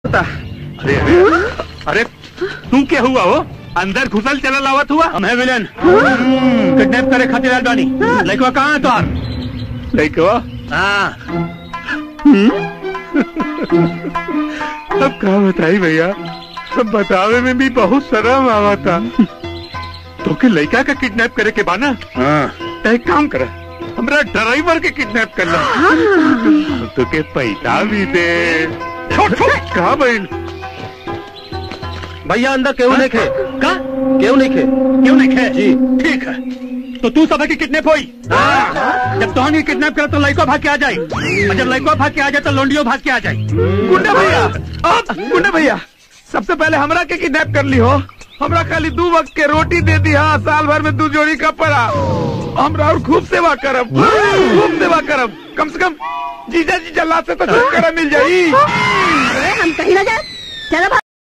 अरे अरे तू क्या हुआ हो? अंदर घुसल चला लावत हुआ? हम है विलन, किडनैप करे खातिर आल बानी। लड़का कहाँ है तोहार? लड़का? हाँ। अब क्या बताई भैया, अब बतावे में भी बहुत शर्म आवा था। तो के लड़का का किडनैप करे के बाना? हाँ। एक काम कर, हमरा ड्राइवर के किडनैप कर ला। तो के पैसा भी दे। कहा बहन? भैया अंदर क्यों नहीं खे? का? क्यों नहीं खे? क्यों नहीं खे? जी। ठीक है, तो तू सब की किडनैप हुई। जब तो नहीं किडनैप करे तो लड़का भाग के आ जाए, और जब लड़का भाग के आ जाए तो लोंडियो भाग के आ जाए। गुंडा भैया, गुंडा भैया, सबसे पहले हमरा के किडनैप कर ली हो। हमरा खाली 2 वक्त के रोटी दे दी। हाँ, साल भर में 2 जोड़ी कपड़ा। हमरा और खूब सेवा करब, खूब सेवा करब। कम से कम जीजा जी जल्लाद से तो छुटकारा मिल जाये। हम कहीं ना जाए। चलो।